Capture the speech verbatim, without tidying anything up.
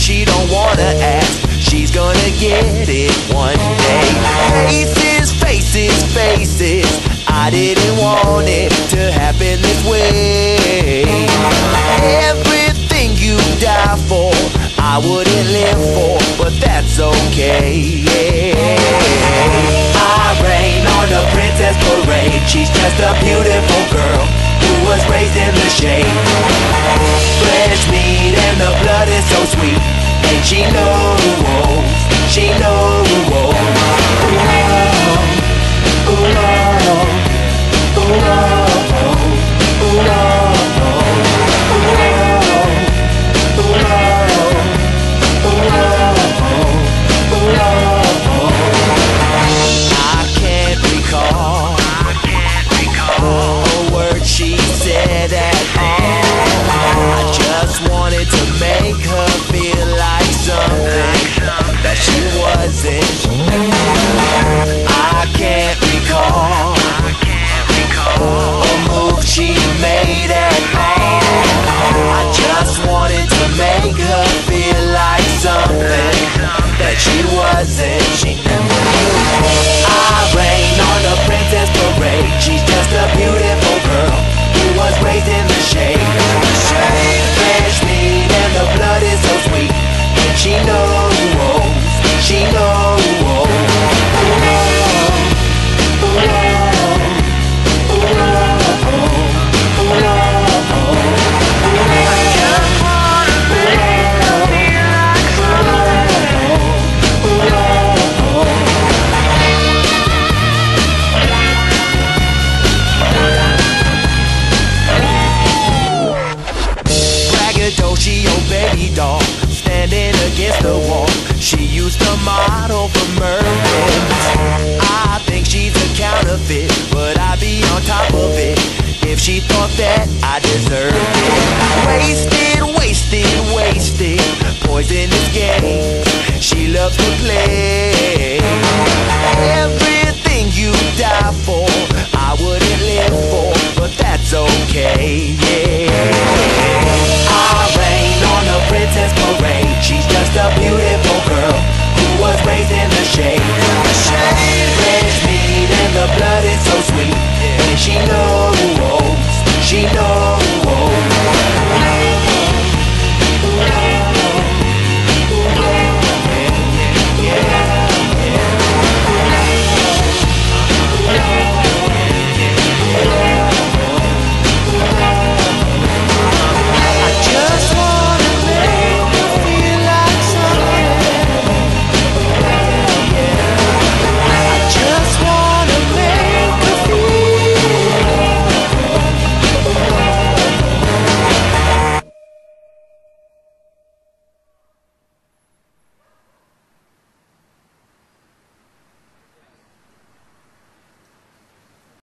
she don't wanna ask. She's gonna get it one day. Faces, faces, faces, I didn't want it to happen this way. Everything you die for, I wouldn't live for, but that's okay. I rain on the princess parade. She's just a beautiful girl who was raised in the shade. Fresh meat and the blood is so sweet, and she knows, she knows. Ooh, ooh, ooh, ooh, I can't recall a word she said at all. I just wanted to make her feel like something that she wasn't. I can't recall a move she made at all. I just wanted to make her feel like something that she wasn't. She never knew. I rain on the princess parade. She's just a beautiful girl who was raised in the shade. Fresh meat and the blood is so sweet, and she knows, she knows. She old baby doll, standing against the wall. She used to model for Mervyn's. I think she's a counterfeit, but I'd be on top of it if she thought that I deserved it. Wasted, wasted, wasted, poisonous games she loves to play. Everything you die for, I wouldn't live for, but that's okay, yeah.